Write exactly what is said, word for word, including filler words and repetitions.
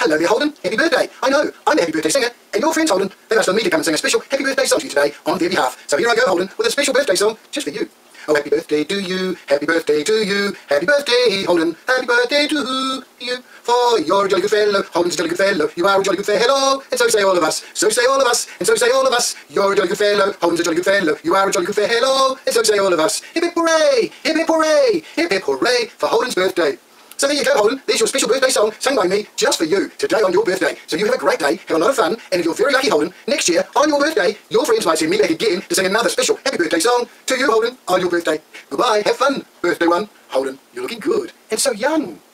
Hello there, Holden. Happy birthday. I know, I'm the happy birthday singer, and your friends, Holden, they've asked for me to come and sing a special happy birthday song to you today on their behalf. So here I go, Holden, with a special birthday song just for you. Oh, happy birthday to you, happy birthday to you, happy birthday, Holden, happy birthday to you. For you're a jolly good fellow, Holden's a jolly good fellow, you are a jolly good fellow, and so say all of us, so say all of us, and so say all of us. You're a jolly good fellow, Holden's a jolly good fellow, you are a jolly good fellow, and so say all of us. Hip hip hooray, hip hip hooray, hip hip hooray for Holden's birthday. So there you go, Holden. There's your special birthday song sung by me just for you today on your birthday. So you have a great day, have a lot of fun, and if you're very lucky, Holden, next year on your birthday, your friends might send me back again to sing another special happy birthday song to you, Holden, on your birthday. Goodbye, have fun, birthday one. Holden, you're looking good and so young.